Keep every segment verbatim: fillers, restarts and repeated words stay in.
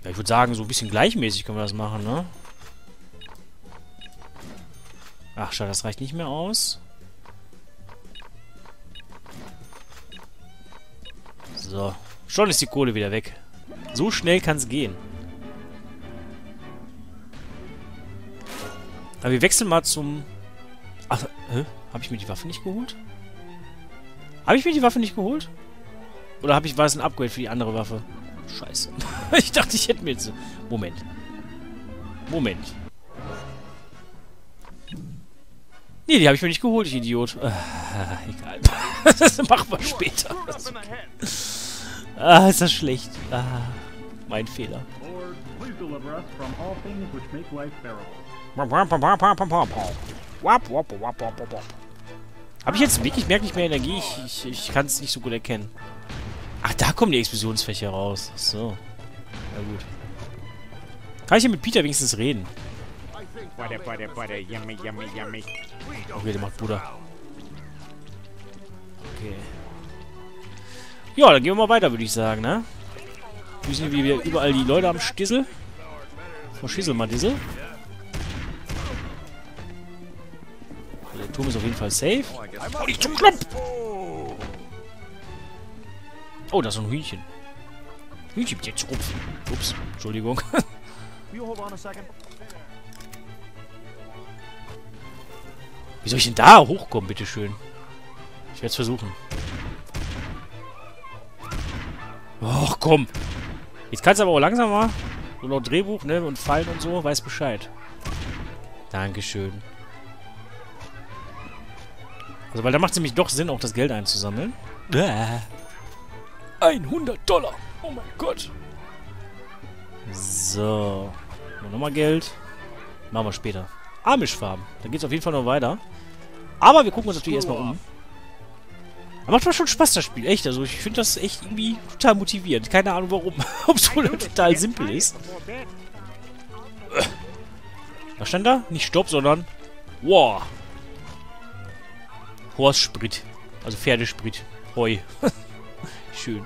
Ja, ich würde sagen, so ein bisschen gleichmäßig können wir das machen, ne? Ach, schade, das reicht nicht mehr aus. So. Schon ist die Kohle wieder weg. So schnell kann es gehen. Aber wir wechseln mal zum... Ach, hä? Habe ich mir die Waffe nicht geholt? Habe ich mir die Waffe nicht geholt? Oder habe ich, war es ein Upgrade für die andere Waffe? Scheiße. Ich dachte, ich hätte mir jetzt... Moment. Moment. Nee, die habe ich mir nicht geholt, ich Idiot. Äh, egal. Das machen wir später. Ah, ist das schlecht. Ah, mein Fehler. Habe ich jetzt wirklich merklich mehr Energie? Ich, ich, ich kann es nicht so gut erkennen. Ach, da kommen die Explosionsfächer raus. Ach so. Na gut. Kann ich hier mit Peter wenigstens reden? Butter, butter, butter, yummy, yummy, yummy. Okay, der macht Butter. Okay. Ja, dann gehen wir mal weiter, würde ich sagen, ne? Wir sind hier wieder überall die Leute am Stissel. Verschissel mal diese. Der Turm ist auf jeden Fall safe. Oh, nicht zum Klopf! Oh, da ist noch ein Hühnchen. Hühnchen mit jetzt rupfen. Ups, Entschuldigung. Wie soll ich denn da hochkommen, bitteschön? Ich werde es versuchen. Och, komm. Jetzt kannst du aber auch langsam mal. So noch Drehbuch, ne? Und Fallen und so. Weiß Bescheid. Dankeschön. Also, weil da macht es nämlich doch Sinn, auch das Geld einzusammeln. Äh. hundert Dollar. Oh mein Gott. So. Nochmal Geld. Machen wir später. Amish-Farben. Da geht es auf jeden Fall noch weiter. Aber wir gucken uns natürlich erstmal um. Aber macht mir schon Spaß, das Spiel. Echt. Also ich finde das echt irgendwie total motivierend. Keine Ahnung warum. Obwohl das total simpel ist. Was stand da? Nicht Stopp, sondern... Wow. Horstsprit. Also Pferdesprit. Heu. Schön.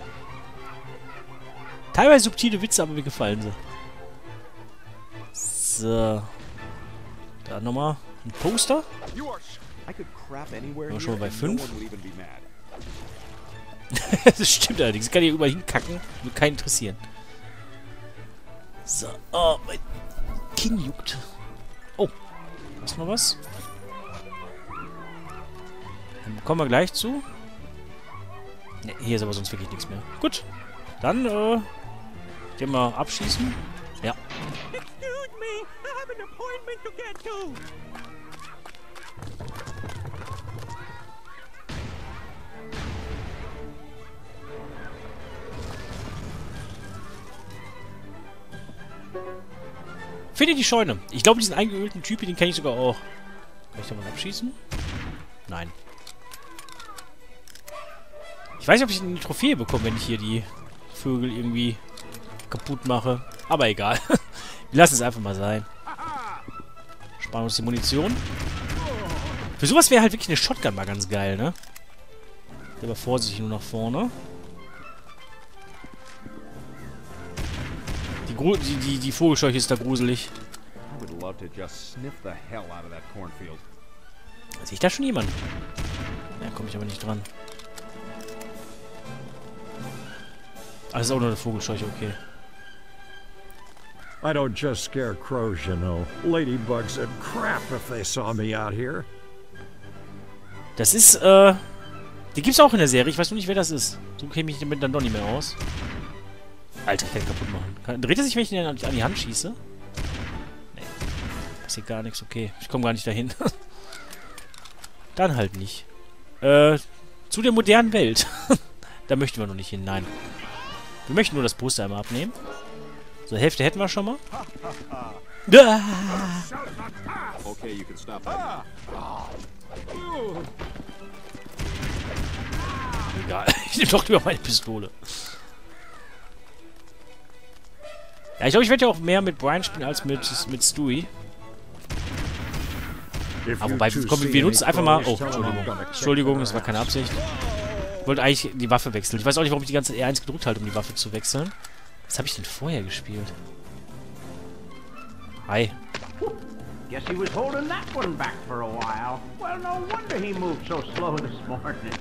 Teilweise subtile Witze, aber mir gefallen sie. So. Da nochmal ein Poster. Sind wir schon mal bei fünf. Das stimmt allerdings. Ich kann hier überall hinkacken. Wird keinen interessieren. So. Oh, mein Kinn juckt. Oh. Hast du noch was? Dann kommen wir gleich zu. Ne, hier ist aber sonst wirklich nichts mehr. Gut. Dann, äh... gehen wir abschießen. Ja. Finde die Scheune. Ich glaube, diesen eingeölten Typ, den kenne ich sogar auch. Kann ich da mal abschießen? Nein. Ich weiß nicht, ob ich eine Trophäe bekomme, wenn ich hier die Vögel irgendwie kaputt mache. Aber egal. Wir lassen es einfach mal sein. Sparen uns die Munition. Für sowas wäre halt wirklich eine Shotgun mal ganz geil, ne? Aber vorsichtig nur nach vorne. Die, Gru die, die, die Vogelscheuche ist da gruselig. Sehe ich da schon jemanden? Da komme ich aber nicht dran. Ah, das ist auch nur eine Vogelscheuche, okay. I don't just scare crows, you know. Ladybugs would crap if they saw me out here. Das ist, äh... Die gibt's auch in der Serie. Ich weiß nur nicht, wer das ist. So käme ich damit dann doch nicht mehr aus. Alter, ich kann ihn kaputt machen. Kann, dreht er sich, wenn ich ihn an die Hand schieße? Nee. Passiert gar nichts. Okay. Ich komme gar nicht dahin. Dann halt nicht. Äh, zu der modernen Welt. Da möchten wir noch nicht hin. Nein. Wir möchten nur das Poster einmal abnehmen. So, Hälfte hätten wir schon mal. Ah. Okay, you can stop that. Egal. Ich nehme doch lieber meine Pistole. Ja, ich glaube, ich werde ja auch mehr mit Brian spielen als mit, mit Stewie. Aber wobei, komm, wir nutzen einfach mal... Oh, Entschuldigung. Entschuldigung, das war keine Absicht. Ich wollte eigentlich die Waffe wechseln. Ich weiß auch nicht, warum ich die ganze Zeit R eins gedrückt halte, um die Waffe zu wechseln. Was habe ich denn vorher gespielt? Hi. Guess he was holding that one back for a while. Well, no wonder he moved so slow this morning.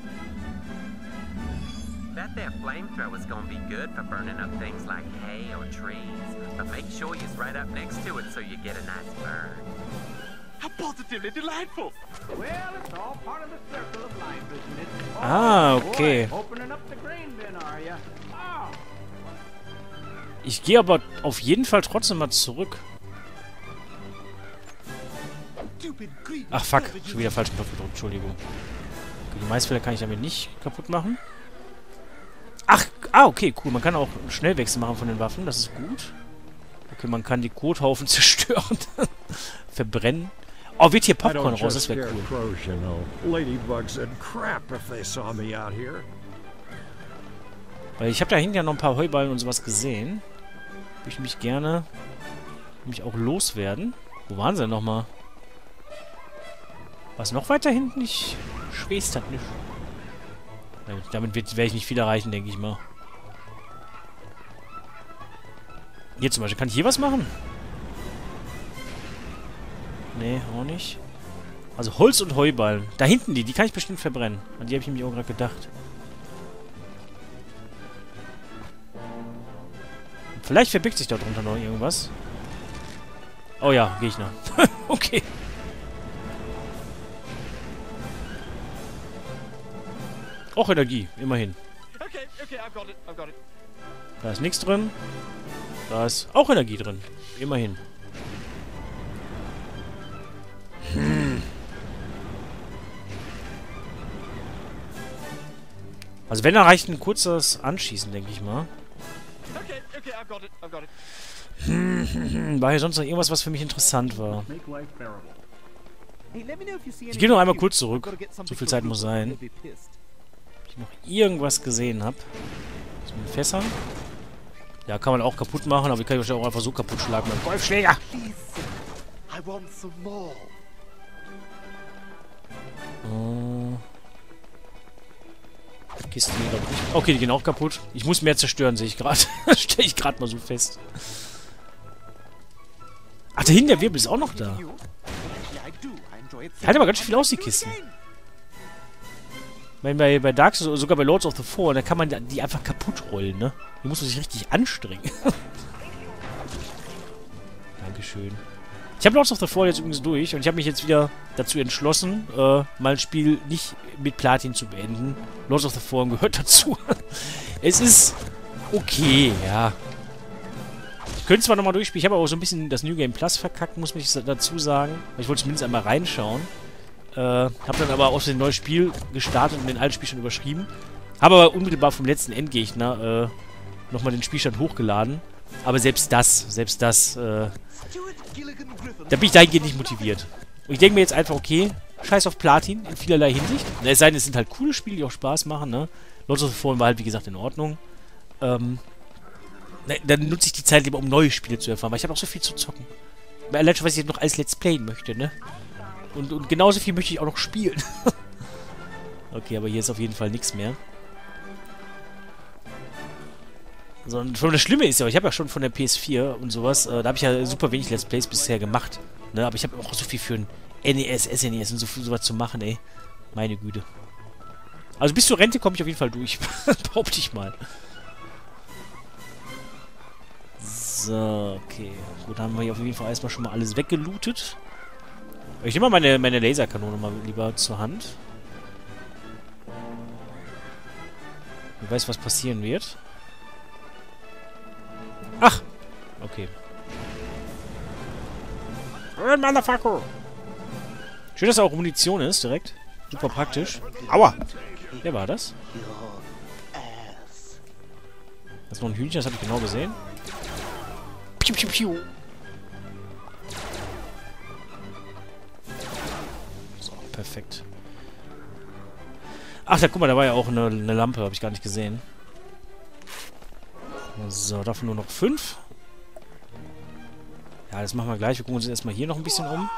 Bet that flamethrower's gonna be good for burning up things like hay or trees. But make sure you're right up next to it so you get a nice burn. How positively delightful! Well, it's all part of the circle of life, isn't it? Oh, Ah, okay. boy, opening up the grain bin, are ya? Oh. Ich gehe aber auf jeden Fall trotzdem mal zurück. Ach, fuck. Schon wieder falsch gedrückt. Entschuldigung. Okay, die Maisfelder kann ich damit nicht kaputt machen. Ach, ah, okay, cool. Man kann auch einen Schnellwechsel machen von den Waffen. Das ist gut. Okay, man kann die Kothaufen zerstören. Verbrennen. Oh, wird hier I Popcorn don't raus? just Das wäre scare cool. crows, you know. Ladybugs would crap if they saw me out here. Weil ich habe da hinten ja noch ein paar Heuballen und sowas gesehen. Würde ich mich gerne mich auch loswerden. Wo waren sie denn nochmal? Was noch weiter hinten? Ich schwest hat nicht. Damit werde ich nicht viel erreichen, denke ich mal. Hier zum Beispiel. Kann ich hier was machen? Nee, auch nicht. Also Holz und Heuballen. Da hinten die, die kann ich bestimmt verbrennen. An die habe ich nämlich auch gerade gedacht. Vielleicht verbirgt sich da drunter noch irgendwas. Oh ja, Gegner. Okay. Auch Energie, immerhin. Okay, okay, I've got it, I've got it. Da ist nichts drin. Da ist auch Energie drin. Immerhin. Hm. Also wenn, dann reicht ein kurzes Anschießen, denke ich mal. Okay, okay, I've got it, I've got it. Hm, war hier sonst noch irgendwas, was für mich interessant war? Make life bearable. Hey, let me know if you see Ich any gehe noch einmal cute. kurz I've zurück. gotta get something So viel for Zeit muss Rupert. sein. He'll be pissed. Ob ich noch irgendwas gesehen habe. So mit Fässern. Ja, kann man auch kaputt machen, aber ich kann ich wahrscheinlich auch einfach so kaputt schlagen mit dem Golfschläger. Please, sir. I want some more. Äh, Kisten hier, glaube ich, nicht. Okay, die gehen auch kaputt. Ich muss mehr zerstören, sehe ich gerade. Stelle ich gerade mal so fest. Ach, da hinten der Wirbel ist auch noch da. You? Actually, I do. I enjoy it. Die halten aber ganz schön viel aus, die Kisten. Ich meine, bei, bei Dark Souls, sogar bei Lords of the Fallen, da kann man die einfach kaputt rollen, ne? Hier muss man sich richtig anstrengen. Dankeschön. Ich habe Lords of the Fallen jetzt übrigens durch und ich habe mich jetzt wieder dazu entschlossen, äh, mein Spiel nicht mit Platin zu beenden. Lords of the Fallen gehört dazu. Es ist okay, ja. Ich könnte zwar nochmal durchspielen, ich habe aber auch so ein bisschen das New Game Plus verkackt, muss ich dazu sagen. Ich wollte zumindest einmal reinschauen. Äh, habe dann aber aus dem neuen Spiel gestartet und den alten Spiel schon überschrieben. Habe aber unmittelbar vom letzten Endgegner äh, nochmal den Spielstand hochgeladen. Aber selbst das, selbst das, äh, da bin ich dahingehend nicht motiviert. Und ich denke mir jetzt einfach, okay, scheiß auf Platin in vielerlei Hinsicht. Es sei denn, es sind halt coole Spiele, die auch Spaß machen, ne? Lords of the Fallen war halt, wie gesagt, in Ordnung. Ähm, ne, dann nutze ich die Zeit lieber, um neue Spiele zu erfahren, weil ich habe auch so viel zu zocken. Allein schon, was ich jetzt noch alles Let's Playen möchte, ne? Und, und genauso viel möchte ich auch noch spielen. Okay, aber hier ist auf jeden Fall nichts mehr. So, und das Schlimme ist ja, ich habe ja schon von der P S vier und sowas, äh, da habe ich ja super wenig Let's Plays bisher gemacht. Ne? Aber ich habe auch so viel für ein N E S, S N E S und so viel sowas zu machen, ey. Meine Güte. Also bis zur Rente komme ich auf jeden Fall durch. Behaupte ich mal. So, okay. Gut, dann haben wir hier auf jeden Fall erstmal schon mal alles weggelootet. Ich nehme mal meine, meine Laserkanone mal lieber zur Hand. Ich weiß, was passieren wird. Ach! Okay. Motherfucker! Schön, dass da auch Munition ist, direkt. Super praktisch. Aua! Wer war das? Das ist noch ein Hühnchen, das habe ich genau gesehen. Piu, piu, piu. So, perfekt. Ach, da guck mal, da war ja auch eine, eine Lampe, habe ich gar nicht gesehen. So, davon nur noch fünf. Ja, das machen wir gleich. Wir gucken uns erstmal hier noch ein bisschen um.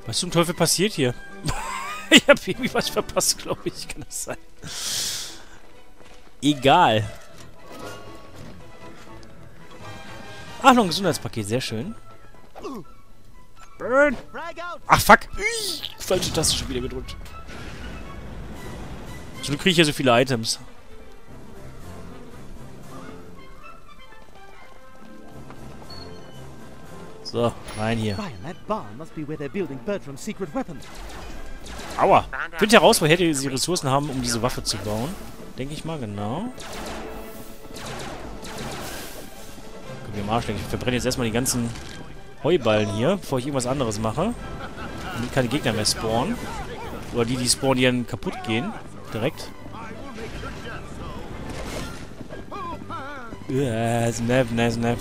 Was zum Teufel passiert hier? Ich habe irgendwie was verpasst, glaube ich. Kann das sein? Egal. Ach, noch ein Gesundheitspaket. Sehr schön. Burn! Ach, fuck! Falsche Taste schon wieder gedrückt. So, du kriege ich hier so viele Items. So, rein hier. Ryan, that barn must be where they're building Bertram's secret weapon. Aua! Findet heraus, woher die diese Ressourcen haben, um diese Waffe zu bauen. Denke ich mal, genau. Guck mir am Arsch, ich verbrenne jetzt erstmal die ganzen Heuballen hier, bevor ich irgendwas anderes mache. Damit keine Gegner mehr spawnen. Oder die, die spawnen, die dann kaputt gehen. Direkt. Ja, snap, snap, snap.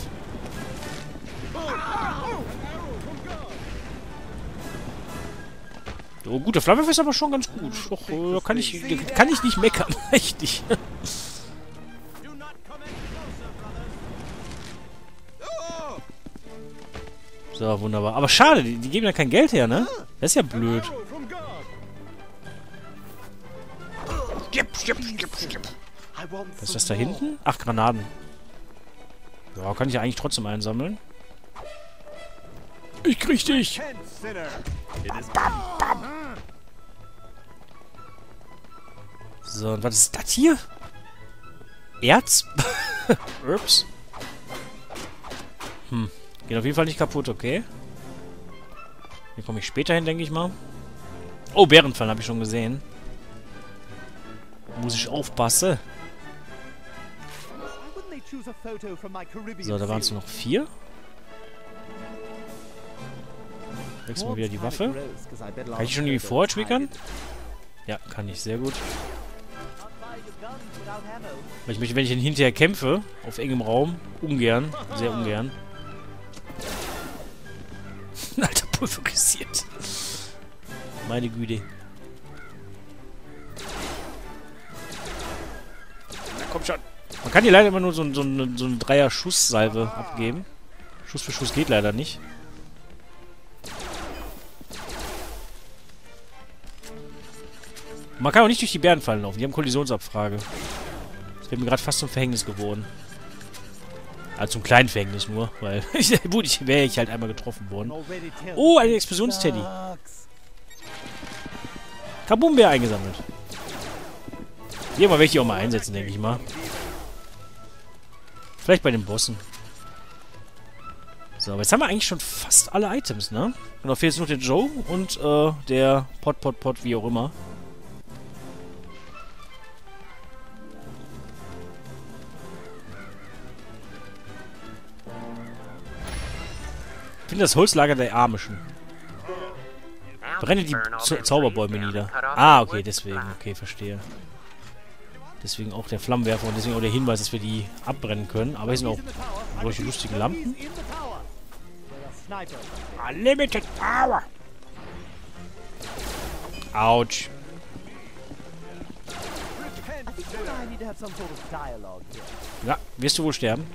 Oh, gut, der Flammenwerfer ist aber schon ganz gut. Doch, äh, kann ich, kann ich nicht meckern. Echt nicht. So, wunderbar. Aber schade, die, die geben ja kein Geld her, ne? Das ist ja blöd. Was ist das da hinten? Ach, Granaten. Ja, kann ich ja eigentlich trotzdem einsammeln. Ich krieg dich! Bam, bam, bam. So, und was ist das hier? Erz? Ups. Hm. Geht auf jeden Fall nicht kaputt, okay. Hier komme ich später hin, denke ich mal. Oh, Bärenfallen habe ich schon gesehen. Muss ich aufpassen. So, da waren es nur noch vier. Wechseln wir wieder die Waffe. Kann ich schon irgendwie vorher triggern? Ja, kann ich. Sehr gut. Weil ich möchte, wenn ich ihn hinterher kämpfe, auf engem Raum, ungern, sehr ungern. Alter, pulverisiert. Meine Güte. Na, komm schon. Man kann hier leider immer nur so, so, eine, so eine Dreier-Schusssalve abgeben. Schuss für Schuss geht leider nicht. Man kann auch nicht durch die Bärenfallen laufen. Die haben Kollisionsabfrage. Das wäre mir gerade fast zum Verhängnis geworden. Also zum kleinen Verhängnis nur, weil gut, ich wäre ich halt einmal getroffen worden. Oh, ein Explosionsteddy. Kabumbär eingesammelt. Hier mal werde ich die auch mal einsetzen, denke ich mal. Vielleicht bei den Bossen. So, aber jetzt haben wir eigentlich schon fast alle Items, ne? Und da fehlt jetzt noch der Joe und äh, der Pot, Pot, Pot, wie auch immer. Ich finde das Holzlager der Amischen. Brenne die Z Zauberbäume nieder. Ah, okay, deswegen. Okay, verstehe. Deswegen auch der Flammenwerfer und deswegen auch der Hinweis, dass wir die abbrennen können. Aber hier sind auch solche lustigen Lampen. Unlimited Power! Autsch. Ja, wirst du wohl sterben.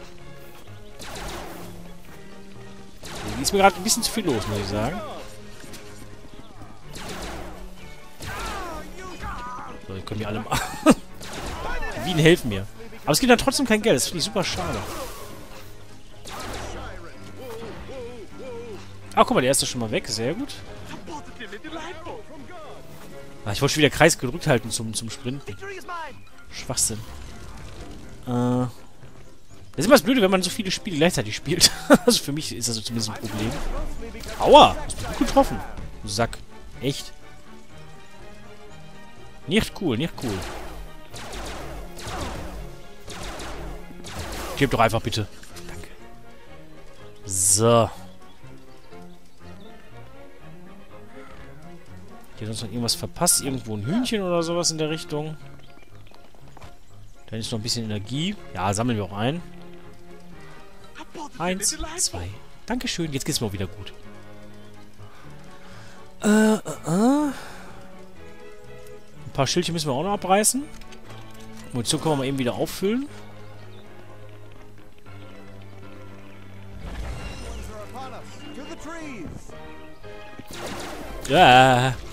Hier ist mir gerade ein bisschen zu viel los, muss ich sagen. So, die können mir alle mal... Die Bienen helfen mir. Aber es gibt dann trotzdem kein Geld. Das finde ich super schade. Ach, guck mal, der erste ist schon mal weg. Sehr gut. Ach, ich wollte schon wieder Kreis gedrückt halten zum, zum Sprinten. Schwachsinn. Äh... Das ist immer das Blöde, wenn man so viele Spiele gleichzeitig spielt. Also für mich ist das zumindest ein Problem. Aua! Hast du gut getroffen. Du Sack. Echt. Nicht cool, nicht cool. Stirb doch einfach bitte. Danke. So. Hier sonst noch irgendwas verpasst. Irgendwo ein Hühnchen oder sowas in der Richtung. Dann ist noch ein bisschen Energie. Ja, sammeln wir auch ein. Eins, zwei. Dankeschön. Jetzt geht's mir auch wieder gut. Äh, äh, äh. Ein paar Schildchen müssen wir auch noch abreißen. Munition können wir mal eben wieder auffüllen. Ja.